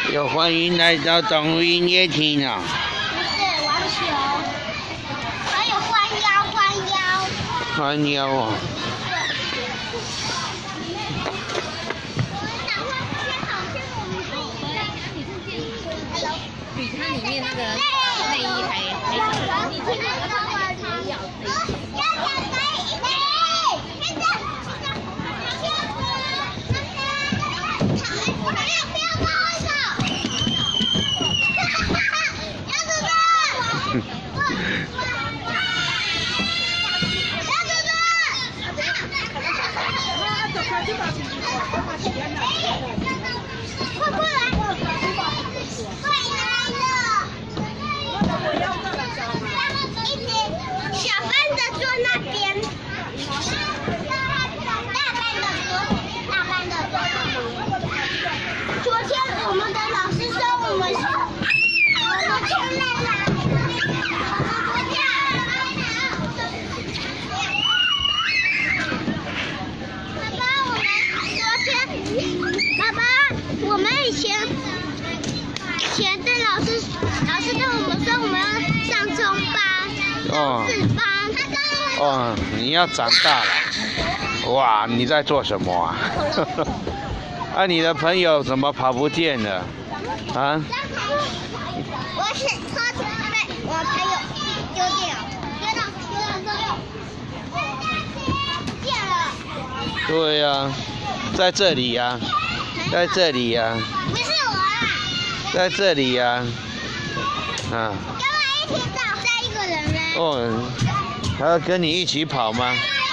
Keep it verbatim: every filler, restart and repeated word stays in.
又欢迎来到动物音乐厅啊！ 不是玩球，还有弯腰，弯腰。 弯腰啊！ 比它里面那个内衣还还你这个还要快过来！小班的坐那边，大班的坐，大班的坐那边。昨天我们的老师说我们是，我们去累了。爸爸，我们昨天，爸爸，我们以前，以前的老师，老师跟我们说我们要上中班。 哦哦，你要长大了！哇，你在做什么啊？啊，你的朋友怎么跑不见了？啊？ 我是车子被我朋友丢掉，丢到丢到这里，不见了。 对呀、啊，在这里呀、啊，在这里呀、啊。 不是我啊， 在这里呀、啊。啊。 跟我一起找下一个人呢。 哦，他要跟你一起跑吗？